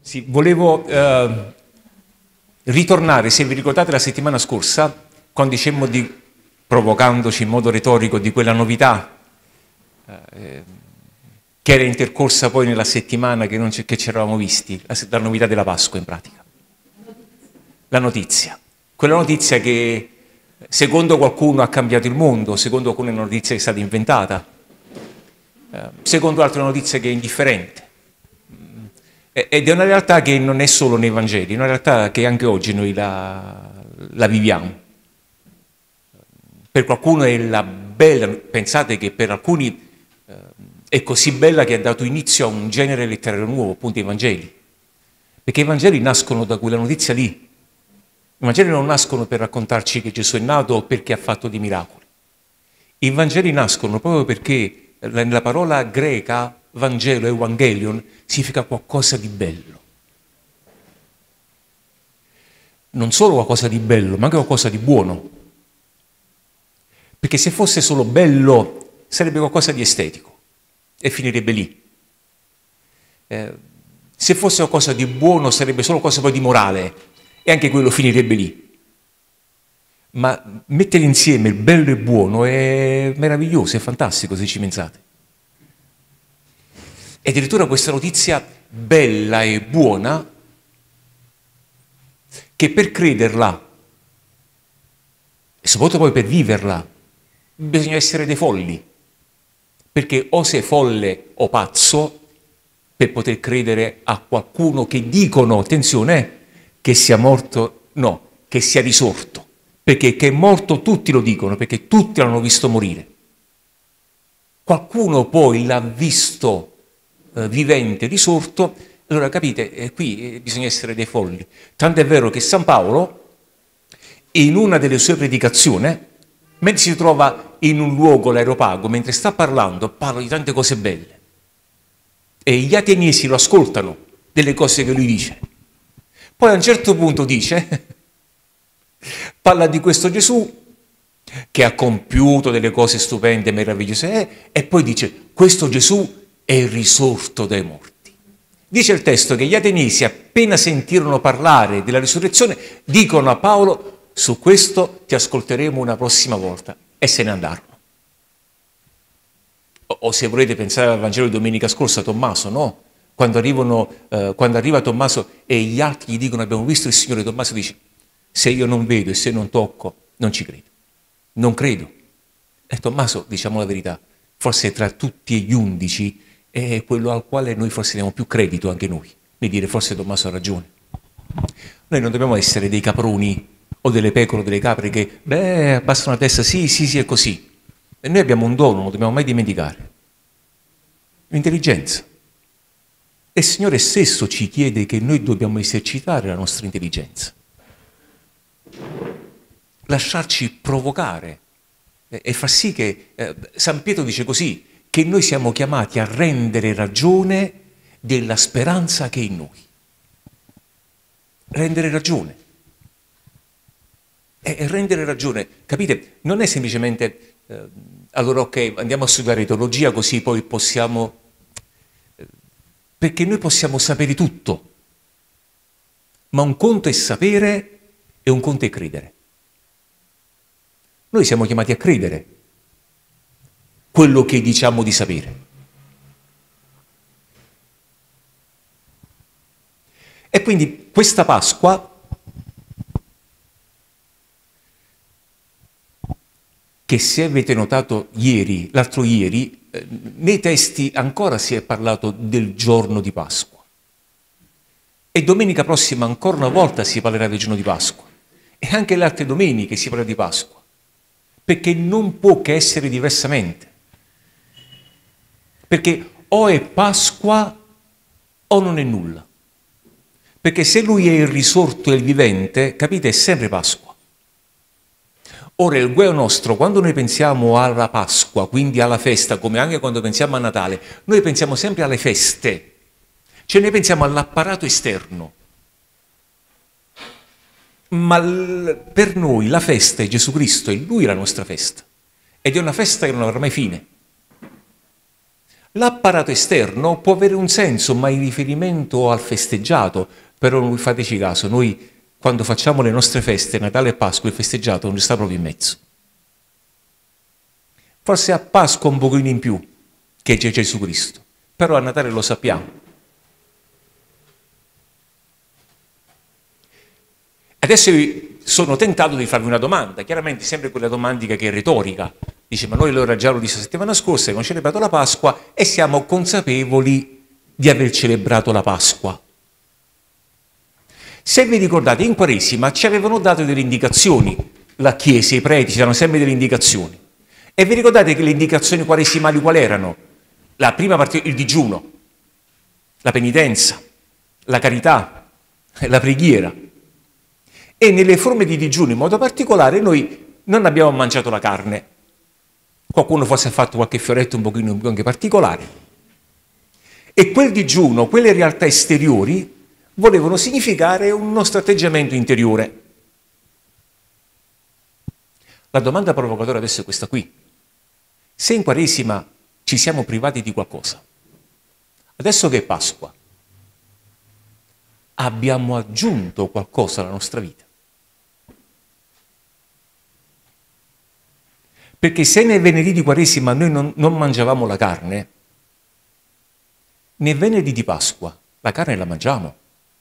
Sì, volevo ritornare, se vi ricordate la settimana scorsa, quando dicemmo provocandoci in modo retorico di quella novità che era intercorsa poi nella settimana che ci eravamo visti, la novità della Pasqua in pratica. La notizia. Quella notizia che secondo qualcuno ha cambiato il mondo, secondo qualcuno è una notizia che è stata inventata, secondo altri è una notizia che è indifferente. Ed è una realtà che non è solo nei Vangeli, è una realtà che anche oggi noi la viviamo. Per qualcuno è la bella, pensate che per alcuni è così bella che ha dato inizio a un genere letterario nuovo, appunto i Vangeli. Perché i Vangeli nascono da quella notizia lì. I Vangeli non nascono per raccontarci che Gesù è nato o perché ha fatto dei miracoli. I Vangeli nascono proprio perché nella parola greca Vangelo, Evangelion, significa qualcosa di bello. Non solo qualcosa di bello, ma anche qualcosa di buono. Perché se fosse solo bello, sarebbe qualcosa di estetico e finirebbe lì. Se fosse qualcosa di buono, sarebbe solo qualcosa poi di morale e anche quello finirebbe lì. Ma mettere insieme il bello e il buono è meraviglioso, è fantastico se ci pensate. E addirittura questa notizia bella e buona, che per crederla, e soprattutto poi per viverla, bisogna essere dei folli. Perché o sei folle o pazzo per poter credere a qualcuno che dicono, attenzione, che sia morto, no, che sia risorto. Perché che è morto tutti lo dicono, perché tutti l'hanno visto morire. Qualcuno poi l'ha visto vivente, risorto, allora capite, qui bisogna essere dei folli. Tanto è vero che San Paolo, in una delle sue predicazioni, mentre si trova in un luogo, l'Areopago, mentre sta parlando, parla di tante cose belle. E gli ateniesi lo ascoltano delle cose che lui dice. Poi a un certo punto dice, parla di questo Gesù che ha compiuto delle cose stupende, meravigliose, e poi dice, questo Gesù è risorto dai morti. Dice il testo che gli ateniesi, appena sentirono parlare della risurrezione, dicono a Paolo, su questo ti ascolteremo una prossima volta, e se ne andarono. O se volete pensare al Vangelo di domenica scorsa, Tommaso, no? Quando arriva Tommaso e gli altri gli dicono abbiamo visto il Signore, Tommaso dice, se io non vedo e se non tocco, non ci credo. Non credo. E Tommaso, diciamo la verità, forse tra tutti gli 11 è quello al quale noi forse diamo più credito anche noi. Di dire forse Tommaso ha ragione. Noi non dobbiamo essere dei caproni o delle pecore o delle capre che, abbassano la testa, sì, è così. E noi abbiamo un dono, non lo dobbiamo mai dimenticare. L'intelligenza. E il Signore stesso ci chiede che noi dobbiamo esercitare la nostra intelligenza. Lasciarci provocare e far sì che, San Pietro dice così, che noi siamo chiamati a rendere ragione della speranza che è in noi. Rendere ragione. E rendere ragione, capite, non è semplicemente, allora ok, andiamo a studiare teologia così poi possiamo, perché noi possiamo sapere tutto, ma un conto è sapere e un conto è credere. Noi siamo chiamati a credere quello che diciamo di sapere. E quindi questa Pasqua, che se avete notato ieri, l'altro ieri, nei testi ancora si è parlato del giorno di Pasqua. E domenica prossima ancora una volta si parlerà del giorno di Pasqua. E anche le altre domeniche si parlerà di Pasqua. Perché non può che essere diversamente. Perché o è Pasqua o non è nulla. Perché se lui è il risorto e il vivente, capite, è sempre Pasqua. Ora il guaio nostro, quando noi pensiamo alla Pasqua, quindi alla festa, come anche quando pensiamo a Natale, noi pensiamo sempre alle feste. Cioè noi pensiamo all'apparato esterno. Ma per noi la festa è Gesù Cristo e Lui è la nostra festa. Ed è una festa che non avrà mai fine. L'apparato esterno può avere un senso, ma in riferimento al festeggiato, però fateci caso, noi quando facciamo le nostre feste, Natale e Pasqua, il festeggiato non sta proprio in mezzo. Forse a Pasqua un pochino in più, che c'è Gesù Cristo, però a Natale lo sappiamo. Adesso sono tentato di farvi una domanda, chiaramente sempre quella domandica che è retorica. Dice, ma noi allora già lo disse la settimana scorsa, abbiamo celebrato la Pasqua e siamo consapevoli di aver celebrato la Pasqua. Se vi ricordate, in Quaresima ci avevano dato delle indicazioni, la Chiesa, i preti, ci danno sempre delle indicazioni. E vi ricordate che le indicazioni quaresimali quali erano? La prima parte, il digiuno, la penitenza, la carità, la preghiera. E nelle forme di digiuno in modo particolare noi non abbiamo mangiato la carne. Qualcuno forse ha fatto qualche fioretto un pochino anche particolare. E quel digiuno, quelle realtà esteriori, volevano significare un nostro atteggiamento interiore. La domanda provocatoria adesso è questa qui. Se in Quaresima ci siamo privati di qualcosa, adesso che è Pasqua, abbiamo aggiunto qualcosa alla nostra vita? Perché se nel venerdì di Quaresima noi non mangiavamo la carne, nel venerdì di Pasqua la carne la mangiamo.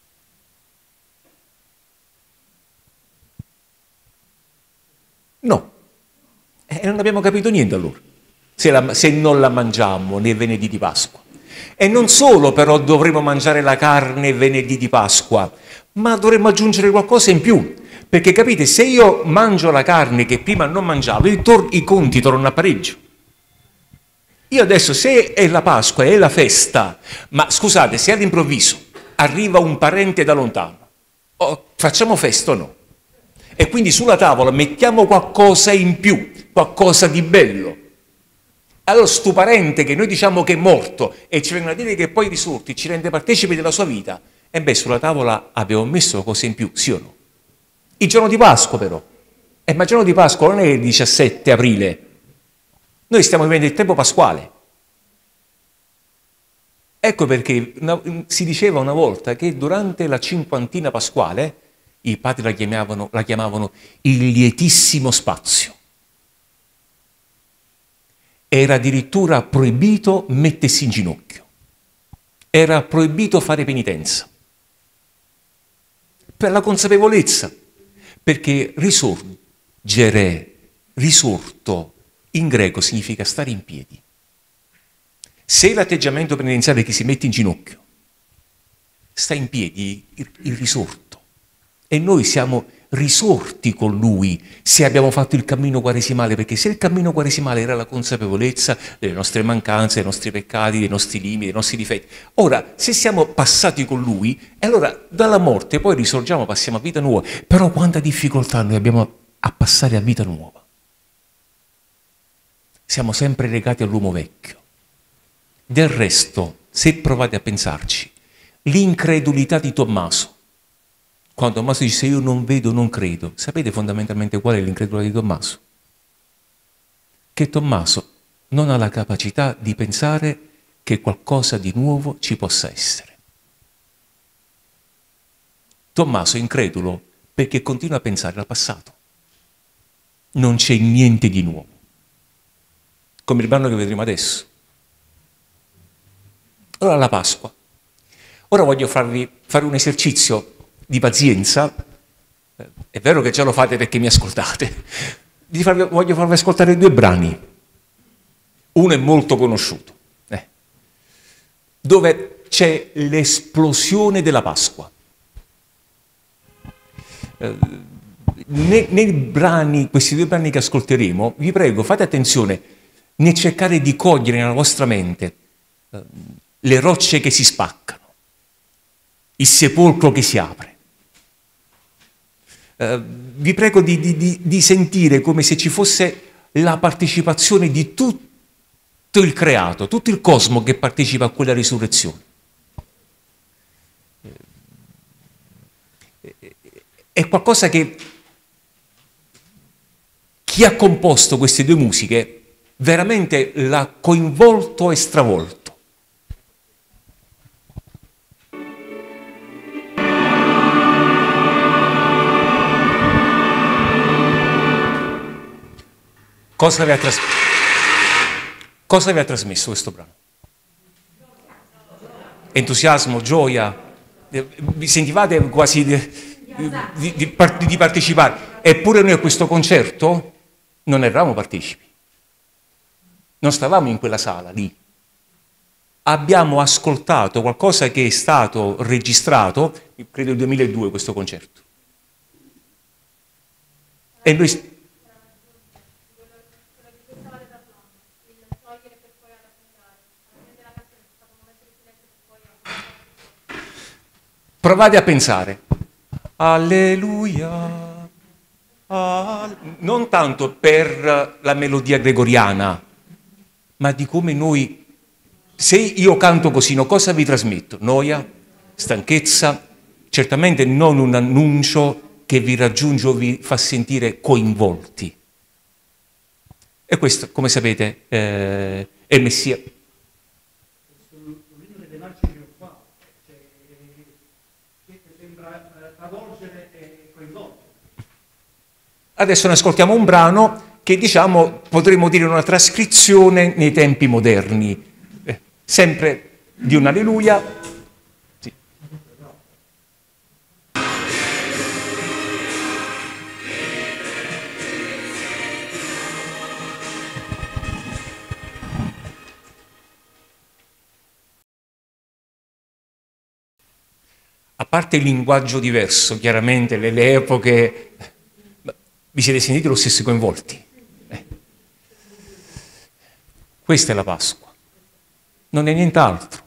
No, non abbiamo capito niente allora, se non la mangiamo nel venerdì di Pasqua. E non solo però dovremo mangiare la carne venerdì di Pasqua, ma dovremmo aggiungere qualcosa in più. Perché capite, se io mangio la carne che prima non mangiavo, i conti tornano a pareggio. Io adesso, se è la Pasqua, è la festa, ma scusate, se all'improvviso arriva un parente da lontano, facciamo festa o no? E quindi sulla tavola mettiamo qualcosa in più, qualcosa di bello. Allora sto parente che noi diciamo che è morto e ci vengono a dire che poi risorti, ci rende partecipi della sua vita, e beh, sulla tavola abbiamo messo cose in più, sì o no? Il giorno di Pasqua però, ma il giorno di Pasqua non è il 17 aprile, noi stiamo vivendo il tempo pasquale. Ecco perché si diceva una volta che durante la cinquantina pasquale i padri la chiamavano il lietissimo spazio. Era addirittura proibito mettersi in ginocchio, era proibito fare penitenza, per la consapevolezza. Perché risorgere, risorto, in greco significa stare in piedi. Se l'atteggiamento penitenziale è che si mette in ginocchio, sta in piedi il risorto. E noi siamo risorti con lui se abbiamo fatto il cammino quaresimale, perché se il cammino quaresimale era la consapevolezza delle nostre mancanze, dei nostri peccati, dei nostri limiti, dei nostri difetti. Ora, se siamo passati con lui, allora dalla morte poi risorgiamo, passiamo a vita nuova. Però quanta difficoltà noi abbiamo a passare a vita nuova. Siamo sempre legati all'uomo vecchio. Del resto, se provate a pensarci, l'incredulità di Tommaso, quando Tommaso dice io non vedo, non credo, sapete fondamentalmente qual è l'incredulità di Tommaso? Che Tommaso non ha la capacità di pensare che qualcosa di nuovo ci possa essere. Tommaso è incredulo perché continua a pensare al passato. Non c'è niente di nuovo. Come il brano che vedremo adesso. Ora la Pasqua. Ora voglio farvi fare un esercizio di pazienza. È vero che già lo fate perché mi ascoltate. Voglio farvi ascoltare due brani. Uno è molto conosciuto, dove c'è l'esplosione della Pasqua. Nei brani, questi due brani che ascolteremo, vi prego, fate attenzione nel cercare di cogliere nella vostra mente le rocce che si spaccano, il sepolcro che si apre. Vi prego di sentire come se ci fosse la partecipazione di tutto il creato, tutto il cosmo che partecipa a quella risurrezione. È qualcosa che chi ha composto queste due musiche veramente l'ha coinvolto e stravolto. Cosa vi ha trasmesso questo brano? Entusiasmo, gioia, vi sentivate quasi di partecipare. Eppure noi a questo concerto non eravamo partecipi, non stavamo in quella sala lì. Abbiamo ascoltato qualcosa che è stato registrato, credo nel 2002 questo concerto. E noi... Provate a pensare, alleluia, non tanto per la melodia gregoriana, ma di come noi, se io canto così, no, cosa vi trasmetto? Noia, stanchezza, certamente non un annuncio che vi raggiunge o vi fa sentire coinvolti. E questo, come sapete, è il Messia. Adesso ne ascoltiamo un brano che, diciamo, potremmo dire una trascrizione nei tempi moderni, sempre di un alleluia. Sì. A parte il linguaggio diverso, chiaramente, le epoche... Vi siete sentiti lo stesso coinvolti? Questa è la Pasqua, non è nient'altro.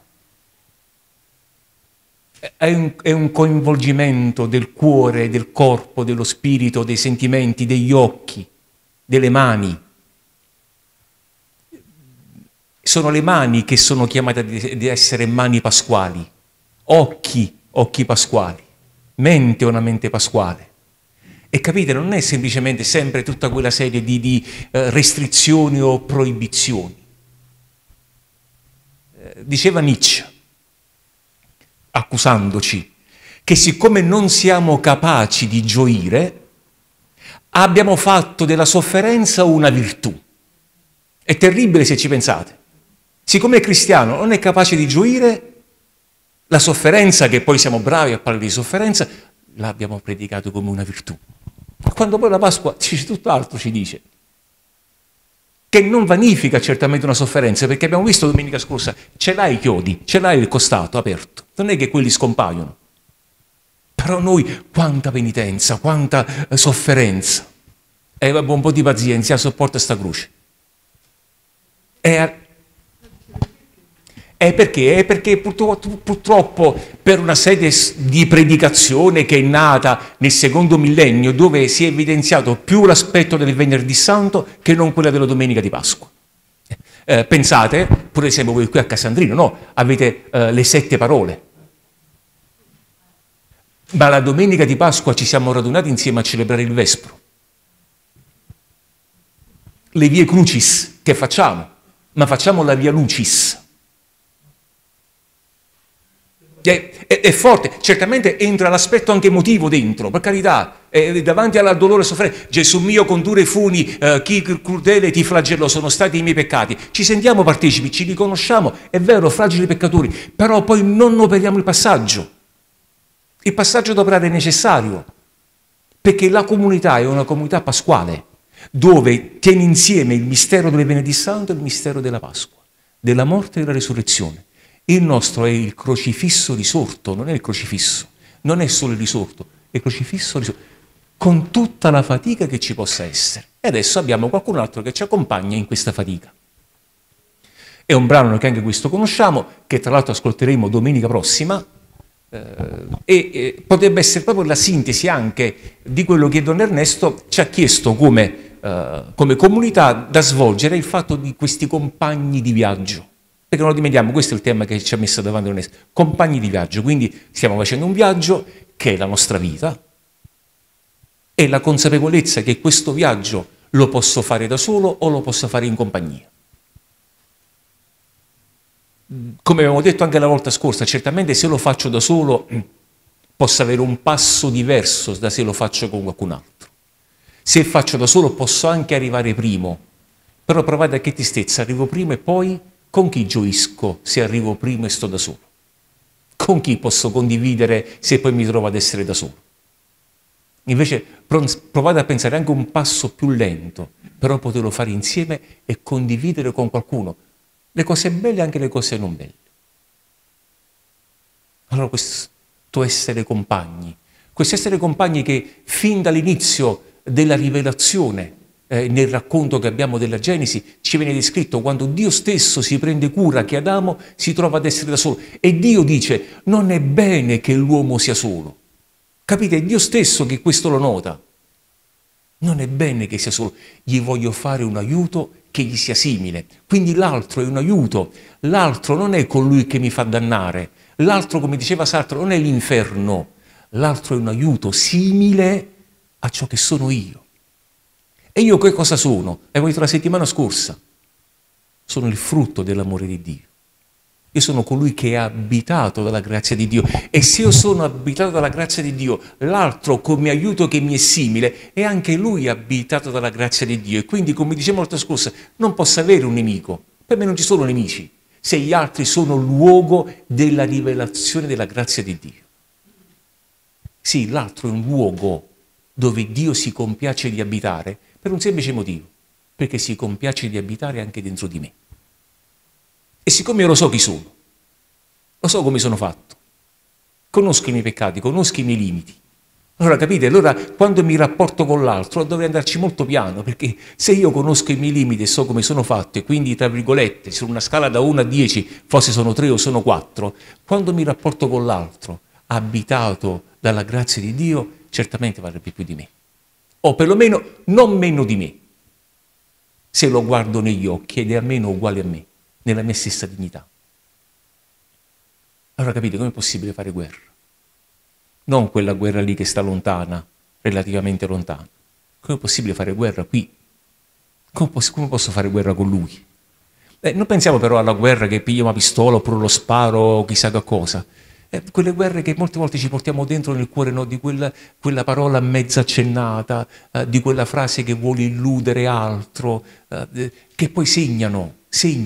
È un coinvolgimento del cuore, del corpo, dello spirito, dei sentimenti, degli occhi, delle mani. Sono le mani che sono chiamate ad essere mani pasquali, occhi pasquali, mente una mente pasquale. E capite, non è semplicemente sempre tutta quella serie di restrizioni o proibizioni. Diceva Nietzsche, accusandoci, che siccome non siamo capaci di gioire, abbiamo fatto della sofferenza una virtù. È terribile se ci pensate. Siccome il cristiano non è capace di gioire, la sofferenza, che poi siamo bravi a parlare di sofferenza, l'abbiamo predicato come una virtù. Quando poi la Pasqua dice tutt'altro, ci dice che non vanifica certamente una sofferenza, perché abbiamo visto domenica scorsa, ce l'hai i chiodi, ce l'hai il costato aperto, non è che quelli scompaiono. Però noi quanta penitenza, quanta sofferenza, e un po' di pazienza, sopporta sta croce. Perché? Perché purtroppo per una serie di predicazione che è nata nel secondo millennio, dove si è evidenziato più l'aspetto del venerdì santo che non quella della domenica di Pasqua. Pensate, pure esempio voi qui a Casandrino, no? Avete le 7 parole. Ma la domenica di Pasqua ci siamo radunati insieme a celebrare il Vespro. Le vie Crucis che facciamo? Ma facciamo la via Lucis. È forte, certamente entra l'aspetto anche emotivo dentro, per carità, davanti al dolore e sofferenza. Gesù mio, con dure funi, chi crudele ti flagellò, sono stati i miei peccati. Ci sentiamo partecipi, ci riconosciamo, è vero, fragili peccatori, però poi non operiamo il passaggio. Il passaggio da operare è necessario, perché la comunità è una comunità pasquale, dove tiene insieme il mistero del venerdì santo e il mistero della Pasqua, della morte e della risurrezione. Il nostro è il crocifisso risorto, non è il crocifisso, non è solo il risorto, è il crocifisso risorto, con tutta la fatica che ci possa essere. E adesso abbiamo qualcun altro che ci accompagna in questa fatica. È un brano che anche questo conosciamo, che tra l'altro ascolteremo domenica prossima, e potrebbe essere proprio la sintesi anche di quello che Don Ernesto ci ha chiesto come comunità da svolgere, il fatto di questi compagni di viaggio. Perché non lo dimentichiamo, questo è il tema che ci ha messo davanti Ernesto. Compagni di viaggio, quindi stiamo facendo un viaggio che è la nostra vita e la consapevolezza che questo viaggio lo posso fare da solo o lo posso fare in compagnia. Come abbiamo detto anche la volta scorsa, certamente se lo faccio da solo posso avere un passo diverso da se lo faccio con qualcun altro. Se faccio da solo posso anche arrivare primo, Però provate a che tristezza, arrivo prima e poi con chi gioisco se arrivo prima e sto da solo? Con chi posso condividere se poi mi trovo ad essere da solo? Invece provate a pensare anche un passo più lento, però poterlo fare insieme e condividere con qualcuno le cose belle e anche le cose non belle. Allora questo essere compagni che fin dall'inizio della rivelazione, nel racconto che abbiamo della Genesi, ci viene descritto quando Dio stesso si prende cura che Adamo si trova ad essere da solo. E Dio dice, non è bene che l'uomo sia solo. Capite? È Dio stesso che questo lo nota. Non è bene che sia solo. Gli voglio fare un aiuto che gli sia simile. Quindi l'altro è un aiuto. L'altro non è colui che mi fa dannare. L'altro, come diceva Sartre, non è l'inferno. L'altro è un aiuto simile a ciò che sono io. E io che cosa sono? Avevo detto la settimana scorsa. Sono il frutto dell'amore di Dio. Io sono colui che è abitato dalla grazia di Dio. E se io sono abitato dalla grazia di Dio, l'altro come aiuto che mi è simile, è anche lui abitato dalla grazia di Dio. E quindi, come dicevo la volta scorsa, non posso avere un nemico. Per me non ci sono nemici, se gli altri sono luogo della rivelazione della grazia di Dio. Sì, l'altro è un luogo dove Dio si compiace di abitare per un semplice motivo, perché si compiace di abitare anche dentro di me. E siccome io lo so chi sono, lo so come sono fatto, conosco i miei peccati, conosco i miei limiti. Allora capite, allora quando mi rapporto con l'altro dovrei andarci molto piano, perché se io conosco i miei limiti e so come sono fatto, e quindi tra virgolette, su una scala da 1 a 10, forse sono 3 o sono 4, quando mi rapporto con l'altro, abitato dalla grazia di Dio, certamente varrebbe più di me. O perlomeno non meno di me, se lo guardo negli occhi ed è almeno uguale a me, nella mia stessa dignità. Allora capite com'è possibile fare guerra? Non quella guerra lì che sta lontana, relativamente lontana. Com'è possibile fare guerra qui? Come posso fare guerra con lui? Non pensiamo però alla guerra che piglia una pistola oppure lo sparo o chissà che cosa. Quelle guerre che molte volte ci portiamo dentro nel cuore, no? Di quella parola mezza accennata, di quella frase che vuole illudere altro, che poi segnano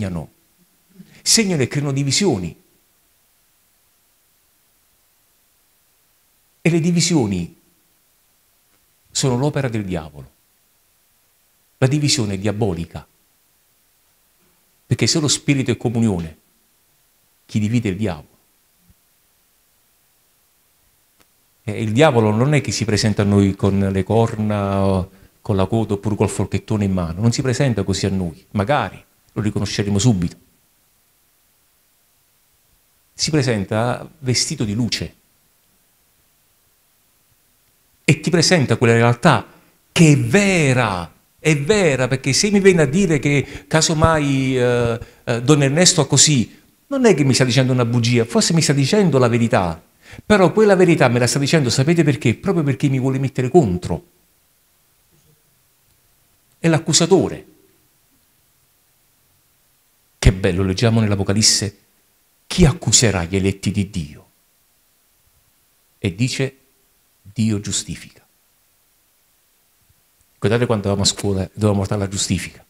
e creano divisioni. E le divisioni sono l'opera del diavolo. La divisione è diabolica. Perché se lo spirito è comunione, chi divide è il diavolo. E il diavolo non è che si presenta a noi con le corna, con la coda oppure col forchettone in mano. Non si presenta così a noi. Magari lo riconosceremo subito. Si presenta vestito di luce. E ti presenta quella realtà che è vera, perché se mi viene a dire che casomai Don Ernesto è così, non è che mi sta dicendo una bugia, forse mi sta dicendo la verità, però quella verità me la sta dicendo, sapete perché? Proprio perché mi vuole mettere contro. È l'accusatore. Che bello, leggiamo nell'Apocalisse, chi accuserà gli eletti di Dio? E dice, Dio giustifica. Guardate quando eravamo a scuola, dovevamo portare la giustifica.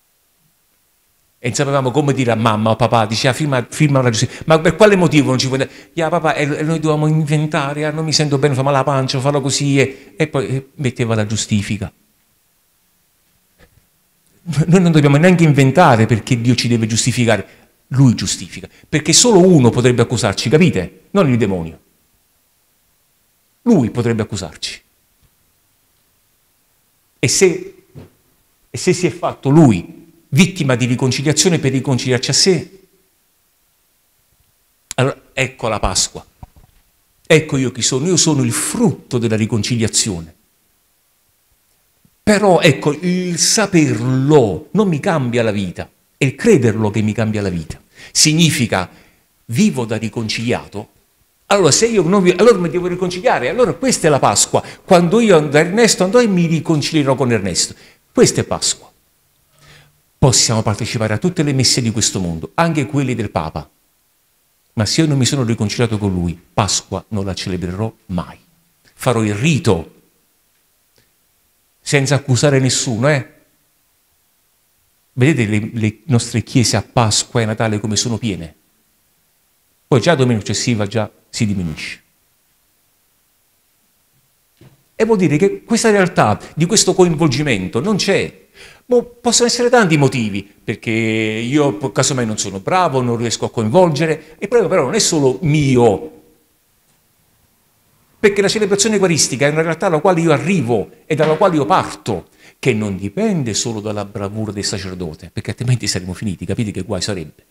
E non sapevamo come dire a mamma o papà, diceva firma la giustifica. Ma per quale motivo non ci puoi dire? Papà, e noi dovevamo inventare, non mi sento bene, fa male la pancia, farlo così, e poi metteva la giustifica. Noi non dobbiamo neanche inventare perché Dio ci deve giustificare. Lui giustifica. Perché solo uno potrebbe accusarci, capite? Non il demonio. Lui potrebbe accusarci. E se si è fatto lui vittima di riconciliazione per riconciliarci a sé, allora ecco la Pasqua. Ecco io chi sono. Io sono il frutto della riconciliazione. Però ecco, il saperlo non mi cambia la vita, è il crederlo che mi cambia la vita. Significa vivo da riconciliato. Allora, se io non allora mi devo riconciliare, allora questa è la Pasqua. Quando io da Ernesto andrò e mi riconcilierò con Ernesto. Questa è Pasqua. Possiamo partecipare a tutte le messe di questo mondo, anche quelle del Papa. Ma se io non mi sono riconciliato con lui, Pasqua non la celebrerò mai. Farò il rito, senza accusare nessuno, Vedete le nostre chiese a Pasqua e a Natale come sono piene? Poi già domenica successiva già si diminuisce. E vuol dire che questa realtà di questo coinvolgimento non c'è. Possono essere tanti motivi, perché io casomai non sono bravo, non riesco a coinvolgere, il problema però non è solo mio, perché la celebrazione eucaristica è una realtà alla quale io arrivo e dalla quale io parto, che non dipende solo dalla bravura del sacerdote, perché altrimenti saremmo finiti, capite che guai sarebbe.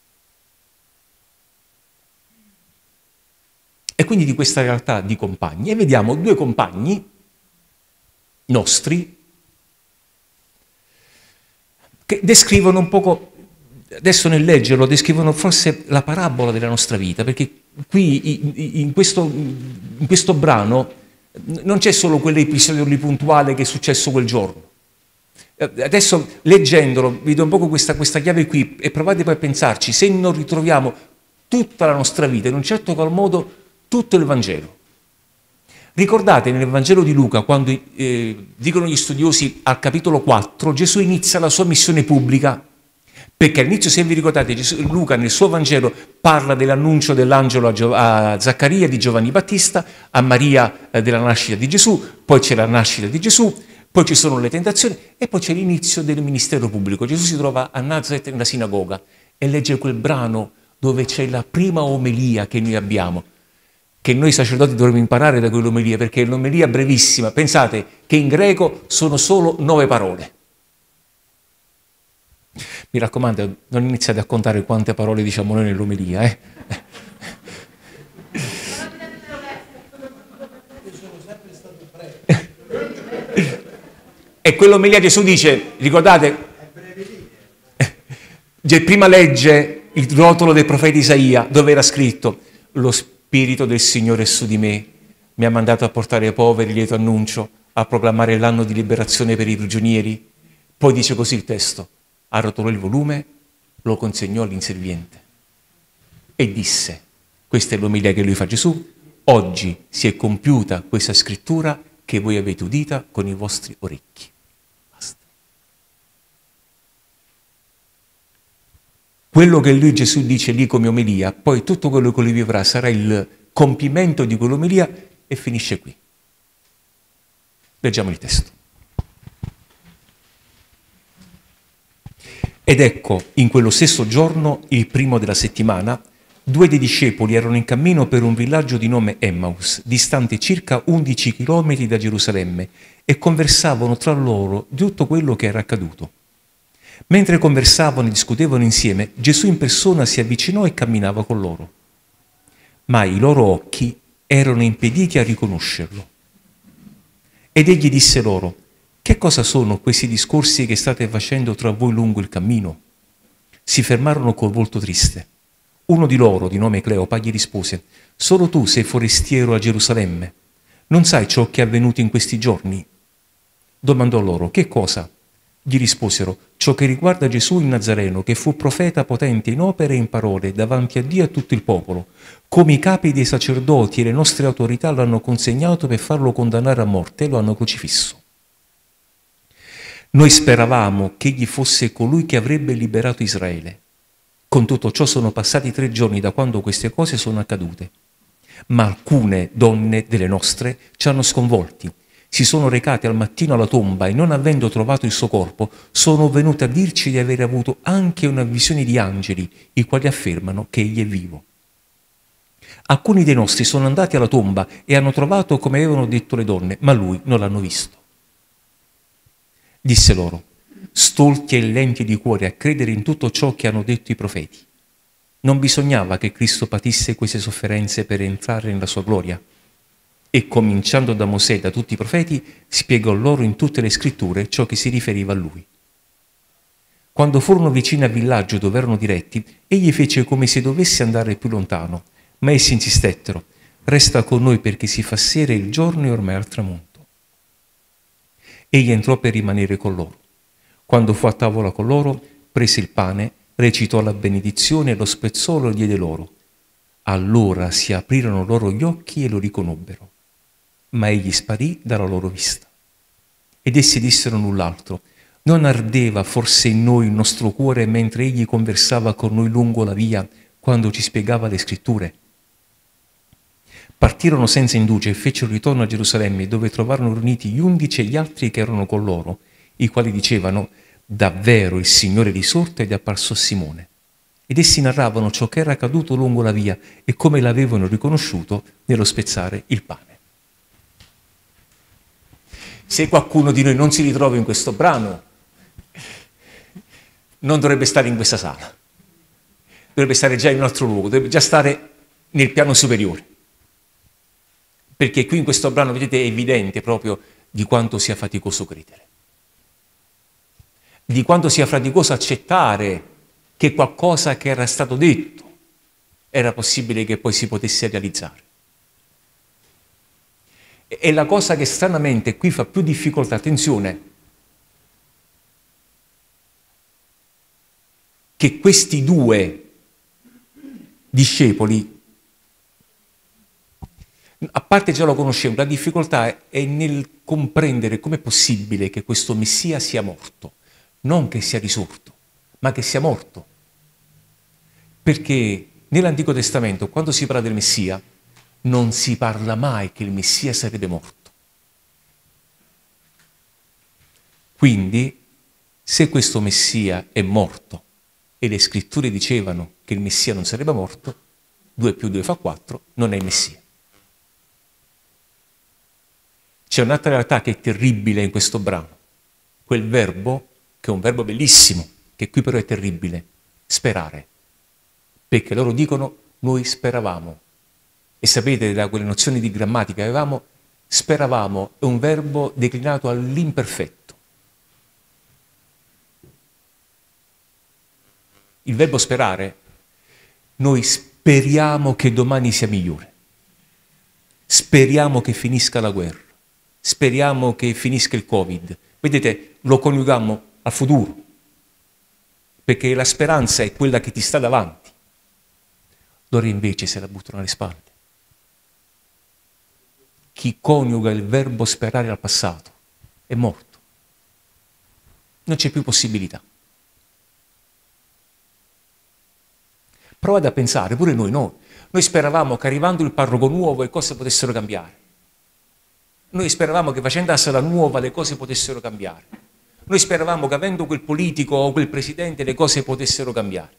E quindi di questa realtà di compagni, e vediamo due compagni nostri che descrivono un poco, adesso nel leggerlo, descrivono forse la parabola della nostra vita, perché qui in questo brano non c'è solo quell'episodio lì puntuale che è successo quel giorno. Adesso leggendolo vi do un po' questa chiave qui e provate poi a pensarci se non ritroviamo tutta la nostra vita, in un certo qual modo, tutto il Vangelo. Ricordate nel Vangelo di Luca, quando dicono gli studiosi al capitolo 4, Gesù inizia la sua missione pubblica, perché all'inizio, se vi ricordate, Luca nel suo Vangelo parla dell'annuncio dell'angelo a Zaccaria di Giovanni Battista, a Maria della nascita di Gesù, poi c'è la nascita di Gesù, poi ci sono le tentazioni e poi c'è l'inizio del ministero pubblico. Gesù si trova a Nazareth nella sinagoga e legge quel brano dove c'è la prima omelia che noi abbiamo, che noi sacerdoti dovremmo imparare da quell'omelia, perché è un'omelia brevissima. Pensate che in greco sono solo 9 parole. Mi raccomando, non iniziate a contare quante parole diciamo noi nell'omelia, E quell'omelia Gesù dice, ricordate, prima legge il rotolo del profeta Isaia, dove era scritto: lo Spirito del Signore è su di me, mi ha mandato a portare ai poveri lieto annuncio, a proclamare l'anno di liberazione per i prigionieri. Poi dice così il testo: arrotolò il volume, lo consegnò all'inserviente e disse, questa è l'omelia che lui fa a Gesù: oggi si è compiuta questa scrittura che voi avete udita con i vostri orecchi. Basta. Quello che lui Gesù dice lì come omelia, poi tutto quello che lui vivrà sarà il compimento di quell'omelia e finisce qui. Leggiamo il testo. Ed ecco, in quello stesso giorno, il primo della settimana, 2 dei discepoli erano in cammino per un villaggio di nome Emmaus, distante circa 11 chilometri da Gerusalemme, e conversavano tra loro di tutto quello che era accaduto. Mentre conversavano e discutevano insieme, Gesù in persona si avvicinò e camminava con loro. Ma i loro occhi erano impediti a riconoscerlo. Ed egli disse loro: che cosa sono questi discorsi che state facendo tra voi lungo il cammino? Si fermarono col volto triste. Uno di loro, di nome Cleopa, gli rispose: solo tu sei forestiero a Gerusalemme. Non sai ciò che è avvenuto in questi giorni? Domandò loro: che cosa? Gli risposero: ciò che riguarda Gesù il Nazareno, che fu profeta potente in opere e in parole davanti a Dio e a tutto il popolo, come i capi dei sacerdoti e le nostre autorità l'hanno consegnato per farlo condannare a morte e lo hanno crocifisso. Noi speravamo che egli fosse colui che avrebbe liberato Israele. Con tutto ciò sono passati 3 giorni da quando queste cose sono accadute. Ma alcune donne delle nostre ci hanno sconvolti. Si sono recate al mattino alla tomba e, non avendo trovato il suo corpo, sono venute a dirci di aver avuto anche una visione di angeli, i quali affermano che egli è vivo. Alcuni dei nostri sono andati alla tomba e hanno trovato come avevano detto le donne, ma lui non l'hanno visto. Disse loro: stolti e lenti di cuore a credere in tutto ciò che hanno detto i profeti. Non bisognava che Cristo patisse queste sofferenze per entrare nella sua gloria? E cominciando da Mosè e da tutti i profeti, spiegò loro in tutte le scritture ciò che si riferiva a lui. Quando furono vicini al villaggio dove erano diretti, egli fece come se dovesse andare più lontano, ma essi insistettero: resta con noi perché si fa sera, il giorno è ormai al tramonto. Egli entrò per rimanere con loro. Quando fu a tavola con loro, prese il pane, recitò la benedizione e lo spezzò e lo diede loro. Allora si aprirono loro gli occhi e lo riconobbero, ma egli sparì dalla loro vista. Ed essi dissero null'altro: Non ardeva forse in noi il nostro cuore mentre egli conversava con noi lungo la via quando ci spiegava le scritture? Partirono senza indugia e fecero ritorno a Gerusalemme, dove trovarono riuniti gli 11 e gli altri che erano con loro, i quali dicevano: davvero il Signore è risorto ed è apparso a Simone. Ed essi narravano ciò che era accaduto lungo la via e come l'avevano riconosciuto nello spezzare il pane. Se qualcuno di noi non si ritrova in questo brano, non dovrebbe stare in questa sala, dovrebbe stare già in un altro luogo, dovrebbe già stare nel piano superiore. Perché qui in questo brano, vedete, è evidente proprio di quanto sia faticoso credere, di quanto sia faticoso accettare che qualcosa che era stato detto era possibile che poi si potesse realizzare. E la cosa che stranamente qui fa più difficoltà, attenzione, che questi due discepoli, a parte già lo conoscevano, la difficoltà è nel comprendere com'è possibile che questo Messia sia morto, non che sia risorto, ma che sia morto. Perché nell'Antico Testamento, quando si parla del Messia, non si parla mai che il Messia sarebbe morto. Quindi, se questo Messia è morto e le scritture dicevano che il Messia non sarebbe morto, 2 più 2 fa 4, non è il Messia. C'è un'altra realtà che è terribile in questo brano, quel verbo, che è un verbo bellissimo, che qui però è terribile, sperare. Perché loro dicono: noi speravamo. E sapete, da quelle nozioni di grammatica che avevamo, speravamo è un verbo declinato all'imperfetto. Il verbo sperare, noi speriamo che domani sia migliore, speriamo che finisca la guerra, speriamo che finisca il Covid. Vedete, lo coniughiamo al futuro, perché la speranza è quella che ti sta davanti. Loro invece se la buttano alle spalle. Chi coniuga il verbo sperare al passato è morto. Non c'è più possibilità. Provate a pensare, pure noi, no? Noi speravamo che arrivando il parroco nuovo le cose potessero cambiare. Noi speravamo che facendo la strada nuova le cose potessero cambiare. Noi speravamo che avendo quel politico o quel presidente le cose potessero cambiare.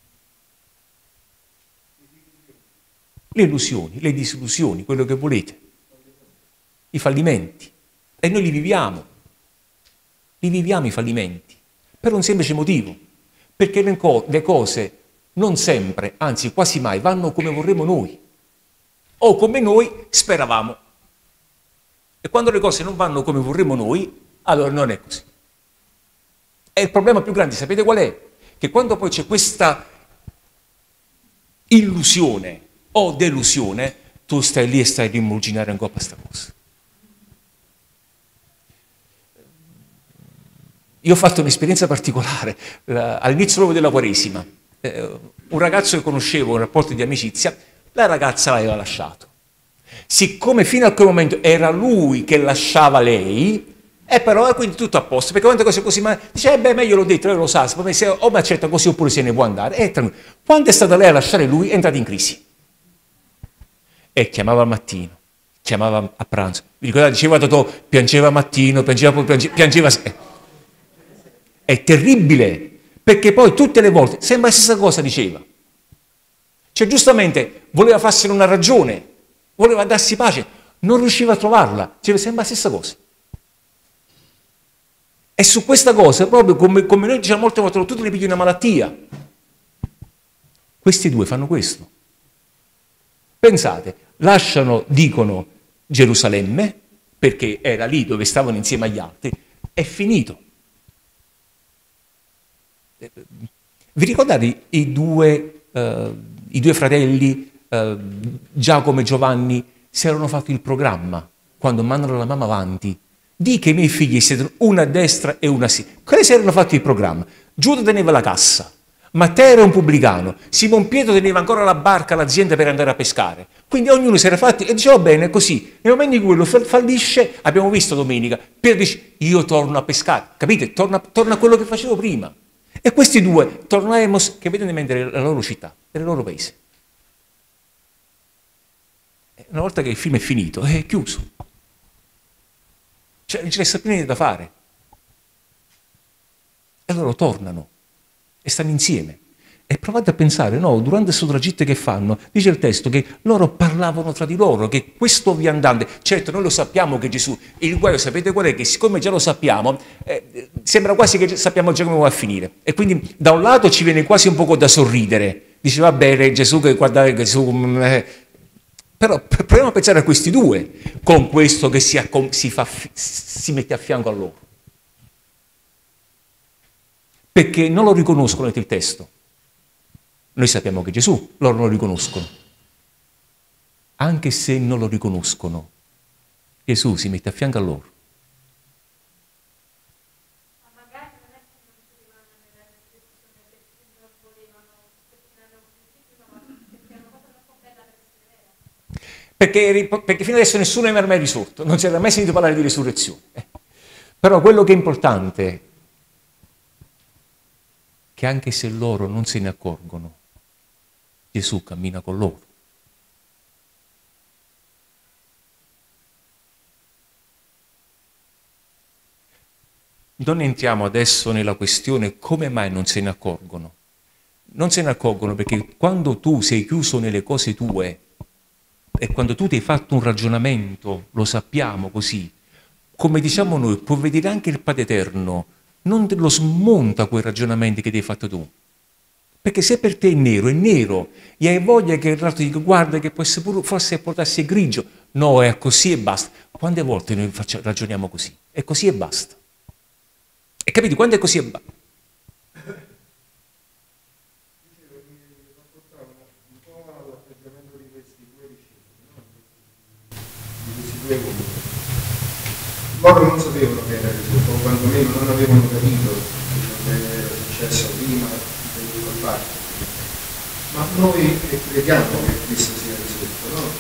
Le illusioni, le disillusioni, quello che volete, i fallimenti. E noi li viviamo i fallimenti, per un semplice motivo, perché le cose non sempre, anzi quasi mai, vanno come vorremmo noi, o come noi speravamo. E quando le cose non vanno come vorremmo noi, allora non è così. E il problema più grande, sapete qual è? Che quando poi c'è questa illusione o delusione, tu stai lì e stai a rimuginare ancora questa cosa. Io ho fatto un'esperienza particolare all'inizio proprio della Quaresima. Un ragazzo che conoscevo, un rapporto di amicizia, la ragazza l'aveva lasciato. Siccome fino a quel momento era lui che lasciava lei, e però quindi tutto a posto, perché quante cose così, ma dice, meglio l'ho detto, lei lo sa, o mi accetta così oppure se ne può andare. Quando è stata lei a lasciare lui, è entrata in crisi. E chiamava al mattino, chiamava a pranzo. Vi ricordate, diceva Totò, piangeva al mattino, piangeva. È terribile, perché poi tutte le volte sembra la stessa cosa diceva. Cioè giustamente voleva farsene una ragione, voleva darsi pace, non riusciva a trovarla, cioè sembra la stessa cosa. E su questa cosa, proprio come noi diciamo molte volte, tu te ne pigli una malattia. Questi due fanno questo. Pensate, lasciano, dicono, Gerusalemme, perché era lì dove stavano insieme agli altri, è finito. Vi ricordate i due fratelli, Giacomo e Giovanni, si erano fatti il programma quando mandano la mamma avanti? Di che i miei figli siano una a destra e una a sinistra. Quelli si erano fatti il programma. Giuda teneva la cassa, Matteo era un pubblicano, Simon Pietro teneva ancora la barca all'azienda per andare a pescare. Quindi ognuno si era fatti e diceva bene, così. Nel momento in cui lo fallisce, abbiamo visto domenica, Pietro dice io torno a pescare, capite? Torna a quello che facevo prima. E questi due tornarono, che vedono in mente la loro città, il loro paese. Una volta che il film è finito, è chiuso. Cioè, non ci resta più niente da fare. E loro tornano e stanno insieme. E provate a pensare, no, durante questo tragitto che fanno, dice il testo che loro parlavano tra di loro, che questo viandante, certo noi lo sappiamo che Gesù, il guaio sapete qual è? Che siccome già lo sappiamo, sembra quasi che sappiamo già come va a finire. E quindi da un lato ci viene quasi un poco da sorridere, dice va bene Gesù, che guardate Gesù... Però proviamo a pensare a questi due, con questo che si mette a fianco a loro. Perché non lo riconoscono nel testo. Noi sappiamo che Gesù, loro non lo riconoscono. Anche se non lo riconoscono, Gesù si mette a fianco a loro. Ma magari non è che non potevano nella descrizione perché non volevano, perché non avevano principio, ma perché è una cosa troppo bella per essere vera. Perché fino adesso nessuno era mai risorto, non si era mai sentito parlare di risurrezione. Però quello che è importante è che anche se loro non se ne accorgono, Gesù cammina con loro. Non entriamo adesso nella questione come mai non se ne accorgono. Non se ne accorgono perché quando tu sei chiuso nelle cose tue e quando tu ti hai fatto un ragionamento, lo sappiamo così, come diciamo noi, può vedere anche il Padre Eterno, non te lo smonta quei ragionamenti che ti hai fatto tu. Perché se per te è nero, e hai voglia che l'altro dica guarda che può essere pure, forse portarsi grigio, no, è così e basta. Quante volte noi ragioniamo così? È così e basta. E capite, quando è così e basta? Loro non sapevano che era Gesù, o quantomeno non avevano capito che era successo prima di quel fatto. Ma noi che crediamo che Cristo sia risorto, no?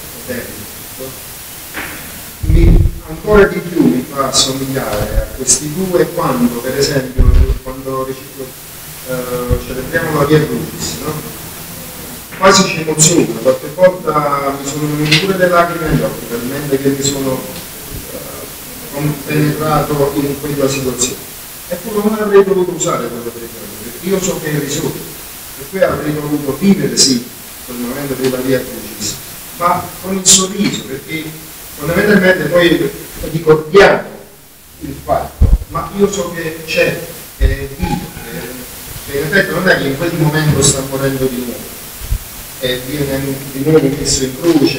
Ancora di più mi fa assomigliare a questi due quando, per esempio, quando celebriamo la Via Crucis, no? Quasi ci emoziona, qualche volta mi sono venute pure delle lacrime agli occhi, talmente che mi sono penetrato in quella situazione. Eppure non avrei dovuto usare quello atteggiamento, perché io so che è risorto, per cui avrei dovuto vivere sì quel momento della Via Crucis, ma con il sorriso, perché fondamentalmente noi ricordiamo il fatto, ma io so che c'è, che è vivo, che in effetti non è che in quel momento sta morendo di nuovo, e viene di nuovo messo in croce.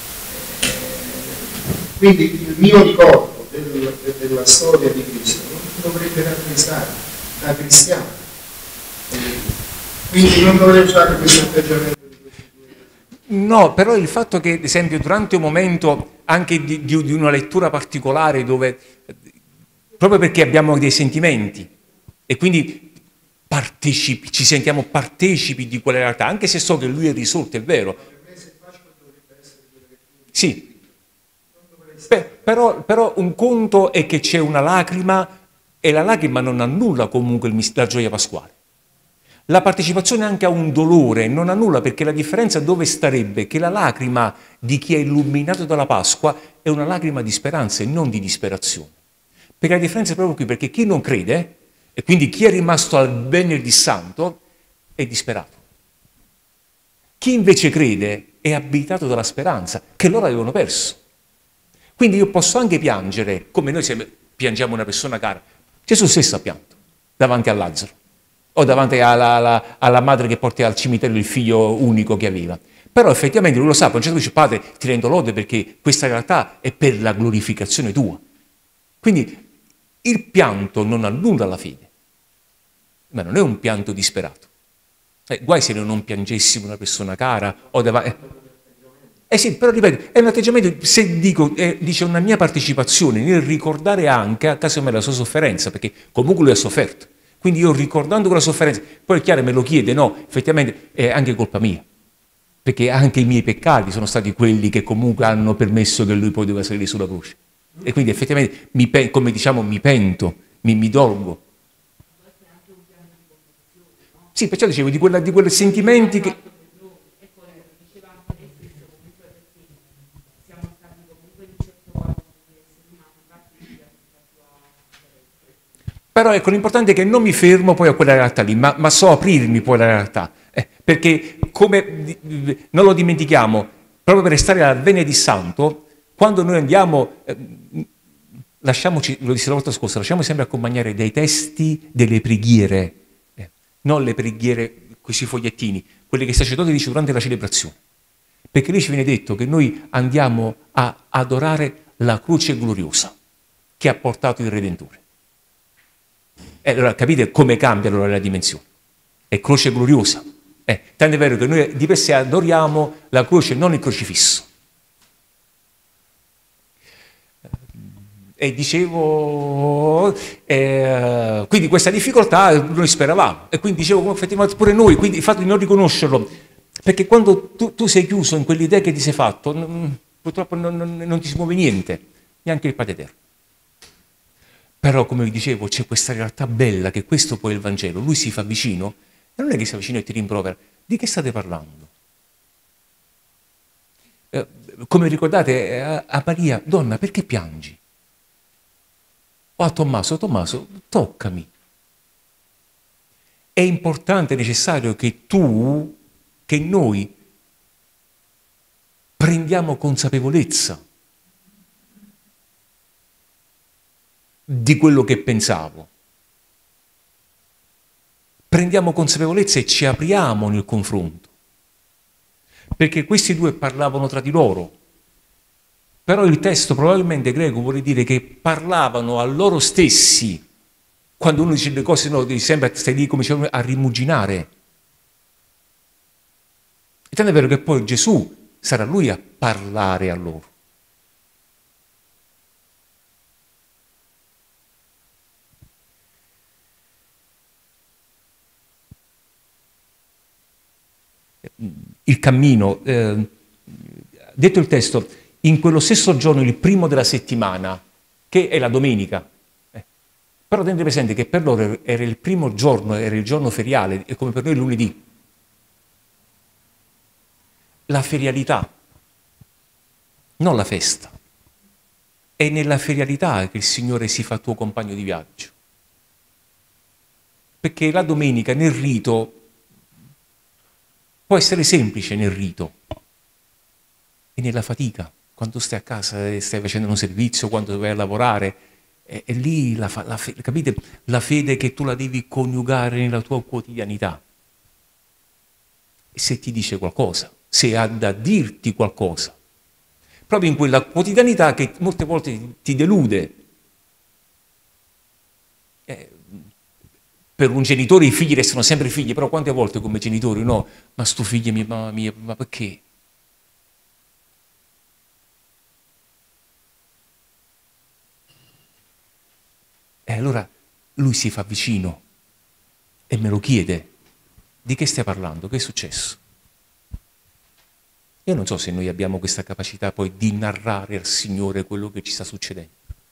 Quindi il mio ricordo della storia di Cristo non dovrebbe rattristare da cristiano. Quindi non dovrei usare questo atteggiamento di questi due. No, però il fatto che, ad esempio, durante un momento anche di una lettura particolare dove, proprio perché abbiamo dei sentimenti e quindi ci sentiamo partecipi di quella realtà, anche se so che lui è risorto, è vero. Sì. Però un conto è che c'è una lacrima e la lacrima non annulla comunque la gioia pasquale. La partecipazione anche a un dolore non annulla, perché la differenza dove starebbe? Che la lacrima di chi è illuminato dalla Pasqua è una lacrima di speranza e non di disperazione. Perché la differenza è proprio qui, perché chi non crede, e quindi chi è rimasto al venerdì santo, è disperato. Chi invece crede è abitato dalla speranza, che loro avevano perso. Quindi io posso anche piangere, come noi piangiamo una persona cara. Gesù stesso ha pianto davanti a Lazzaro, o davanti alla madre che porta al cimitero il figlio unico che aveva. Però effettivamente lui lo sa, a un certo punto dice, Padre, ti rendo lode perché questa realtà è per la glorificazione tua. Quindi il pianto non annulla la fede, ma non è un pianto disperato. Guai se noi non piangessimo una persona cara o davanti... sì, però ripeto, è un atteggiamento, se dico, dice una mia partecipazione nel ricordare anche, a caso me la sua sofferenza, perché comunque lui ha sofferto. Quindi io ricordando quella sofferenza, poi è chiaro me lo chiede, no, effettivamente è anche colpa mia, perché anche i miei peccati sono stati quelli che comunque hanno permesso che lui poi doveva salire sulla croce. E quindi effettivamente, come diciamo, mi pento, mi dolgo. Sì, perciò dicevo di quei sentimenti che... Però ecco, l'importante è che non mi fermo poi a quella realtà lì, ma so aprirmi poi alla realtà. Perché come non lo dimentichiamo, proprio per restare al Venerdì Santo, quando noi andiamo, lasciamoci, lo dissi la volta scorsa, lasciamo sempre accompagnare dai testi delle preghiere, non le preghiere, questi fogliettini, quelli che il sacerdote dice durante la celebrazione. Perché lì ci viene detto che noi andiamo a adorare la croce gloriosa che ha portato il Redentore. E allora capite come cambia allora la dimensione? È croce gloriosa. Tanto è vero che noi di per sé adoriamo la croce, non il crocifisso. E dicevo, quindi questa difficoltà noi speravamo. E quindi dicevo, effettivamente pure noi, quindi il fatto di non riconoscerlo, perché quando tu sei chiuso in quell'idea che ti sei fatto, purtroppo non ti si muove niente, neanche il Padre Eterno. Però, come vi dicevo, c'è questa realtà bella, che questo poi è il Vangelo. Lui si fa vicino, e non è che si avvicina e ti rimprovera. Di che state parlando? Come ricordate a Maria, donna, perché piangi? O a Tommaso, toccami. È importante, è necessario che noi prendiamo consapevolezza di quello che pensavo. Prendiamo consapevolezza e ci apriamo nel confronto. Perché questi due parlavano tra di loro. Però il testo probabilmente greco vuole dire che parlavano a loro stessi. Quando uno dice le cose, no, sembra stai lì come a rimuginare. E tanto è vero che poi Gesù sarà lui a parlare a loro. Il cammino, detto il testo, in quello stesso giorno, il primo della settimana, che è la domenica, però tenete presente che per loro era il primo giorno, era il giorno feriale, è come per noi il lunedì. La ferialità, non la festa. È nella ferialità che il Signore si fa tuo compagno di viaggio. Perché la domenica nel rito può essere semplice nel rito e nella fatica, quando stai a casa e stai facendo un servizio, quando vai a lavorare, è lì capite? La fede che tu la devi coniugare nella tua quotidianità. E se ti dice qualcosa, se ha da dirti qualcosa, proprio in quella quotidianità che molte volte ti delude. Per un genitore i figli restano sempre figli, però quante volte come genitori no, ma sto figlio mia mamma mia, ma perché? E allora lui si fa vicino e me lo chiede, di che stai parlando? Che è successo? Io non so se noi abbiamo questa capacità poi di narrare al Signore quello che ci sta succedendo.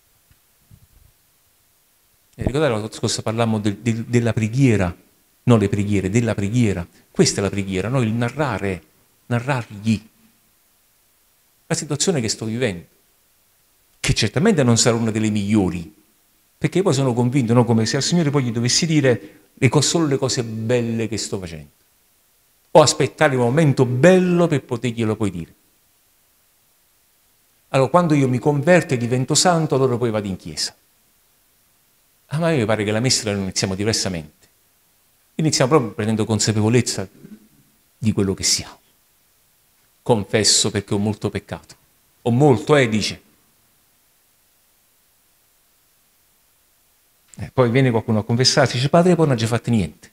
Ricordate la volta scorsa parlammo della preghiera, non le preghiere, della preghiera. Questa è la preghiera, no? Il narrargli la situazione che sto vivendo, che certamente non sarà una delle migliori, perché poi sono convinto, no? Come se al Signore poi gli dovessi dire solo le cose belle che sto facendo, o aspettare il momento bello per poterglielo poi dire. Allora, quando io mi converto e divento santo, allora poi vado in chiesa. Ma a me pare che la messa la iniziamo diversamente. Iniziamo proprio prendendo consapevolezza di quello che siamo. Confesso perché ho molto peccato. Ho molto, dice. Poi viene qualcuno a confessarsi, dice, padre, poi non ha già fatto niente.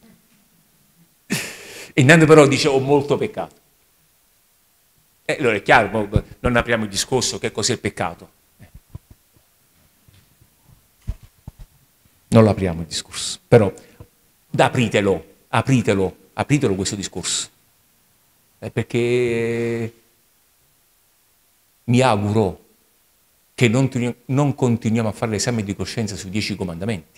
E intanto però dice, ho molto peccato. E allora è chiaro, non apriamo il discorso che cos'è il peccato. Non lo apriamo il discorso, però apritelo questo discorso. Perché mi auguro che non continuiamo a fare l'esame di coscienza sui 10 comandamenti.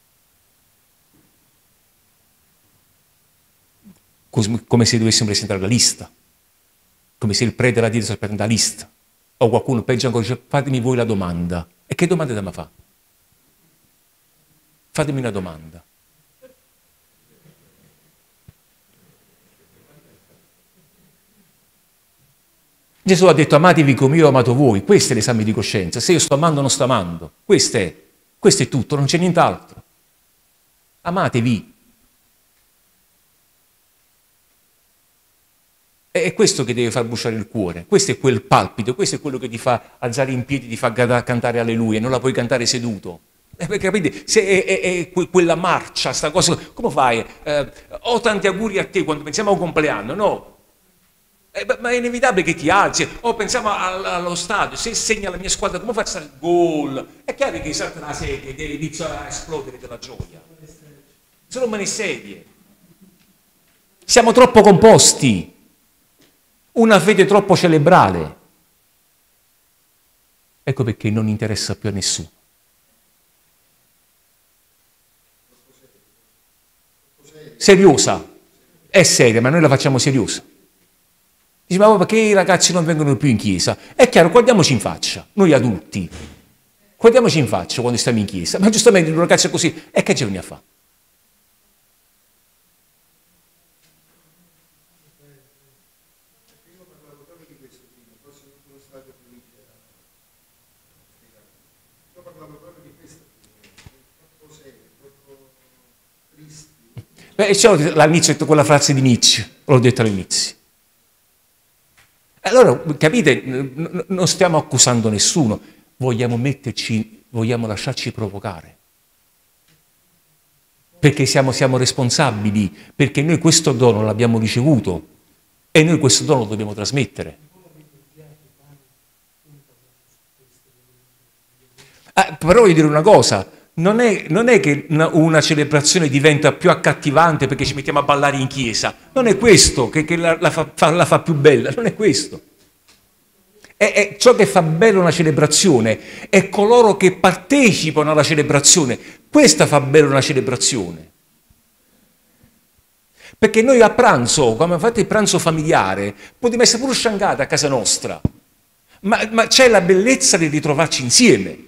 Come se dovessimo presentare la lista, come se il prete della Chiesa presenta la lista, o qualcuno peggio ancora dice fatemi voi la domanda. E che domanda dobbiamo fare? Fatemi una domanda. Gesù ha detto amatevi come io ho amato voi, questo è l'esame di coscienza, se io sto amando o non sto amando, questo è tutto, non c'è nient'altro. Amatevi. È questo che deve far bruciare il cuore, questo è quel palpito, questo è quello che ti fa alzare in piedi, ti fa cantare alleluia, non la puoi cantare seduto. Capite? Se è quella marcia, sta cosa, come fai? Ho tanti auguri a te quando pensiamo a un compleanno, no? Ma è inevitabile che ti alzi, o pensiamo allo stadio, se segna la mia squadra, come faccio a fare gol? È chiaro che salta la sedia e inizia a esplodere della gioia. Sono umane sedie. Siamo troppo composti, una fede troppo cerebrale. Ecco perché non interessa più a nessuno. Seriosa, è seria, ma noi la facciamo seriosa. Dice, ma perché i ragazzi non vengono più in chiesa? È chiaro, guardiamoci in faccia, noi adulti. Guardiamoci in faccia quando stiamo in chiesa. Ma giustamente un ragazzo è così, e che ce ne fa? All'inizio ho detto quella frase di Nietzsche, l'ho detto all'inizio. Allora, capite, non stiamo accusando nessuno, vogliamo lasciarci provocare. Perché siamo responsabili, perché noi questo dono l'abbiamo ricevuto e noi questo dono lo dobbiamo trasmettere. Però voglio dire una cosa, non è che una celebrazione diventa più accattivante perché ci mettiamo a ballare in chiesa, non è questo che la fa più bella, non è questo. È ciò che fa bella una celebrazione, è coloro che partecipano alla celebrazione, questa fa bella una celebrazione. Perché noi a pranzo, quando fate il pranzo familiare, potremmo essere pure sciangati a casa nostra, ma c'è la bellezza di ritrovarci insieme.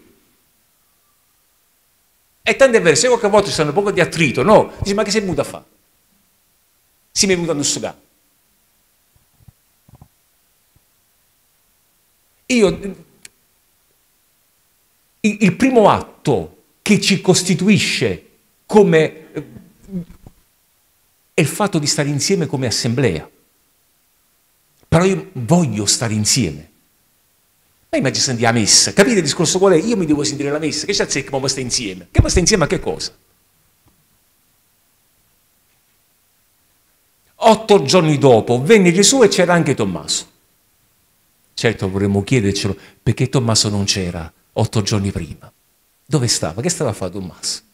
E tanto è vero, se qualche volta ci sta un po' di attrito, no? Dici, ma che sei venuto a fare? Si mi è venuto a nussugare. Il primo atto che ci costituisce come è il fatto di stare insieme come assemblea. Però io voglio stare insieme. Ma immagino sentire la messa, capite il discorso qual è? Io mi devo sentire la messa, che ci azzecca ma sta insieme? Che ma sta insieme a che cosa? 8 giorni dopo venne Gesù e c'era anche Tommaso. Certo vorremmo chiedercelo perché Tommaso non c'era 8 giorni prima. Dove stava? Che stava a fare Tommaso?